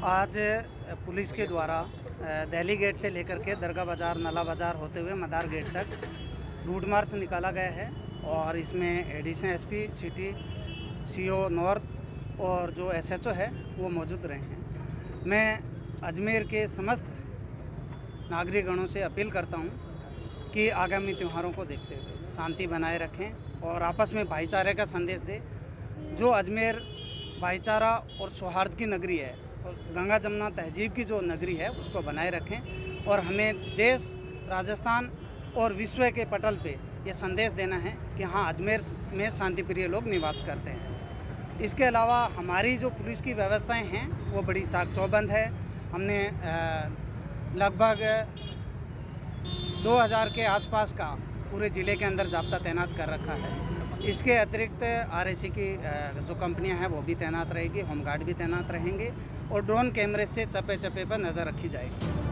आज पुलिस के द्वारा दिल्ली गेट से लेकर के दरगाह बाज़ार, नला बाज़ार होते हुए मदार गेट तक रूट मार्च निकाला गया है और इसमें additional SP city, CO north और जो एसएचओ है वो मौजूद रहे हैं। मैं अजमेर के समस्त नागरिकगणों से अपील करता हूं कि आगामी त्योहारों को देखते हुए शांति बनाए रखें और आपस में भाईचारे का संदेश दें। जो अजमेर भाईचारा और सौहार्द की नगरी है और गंगा जमुना तहजीब की जो नगरी है उसको बनाए रखें और हमें देश, राजस्थान और विश्व के पटल पे ये संदेश देना है कि हाँ, अजमेर में शांतिप्रिय लोग निवास करते हैं। इसके अलावा हमारी जो पुलिस की व्यवस्थाएं हैं वो बड़ी चाक चौबंद है। हमने लगभग 2000 के आसपास का पूरे ज़िले के अंदर जाब्ता तैनात कर रखा है। इसके अतिरिक्त आरएसी की जो कंपनियां हैं वो भी तैनात रहेगी, होमगार्ड भी तैनात रहेंगे और ड्रोन कैमरे से चप्पे चप्पे पर नज़र रखी जाएगी।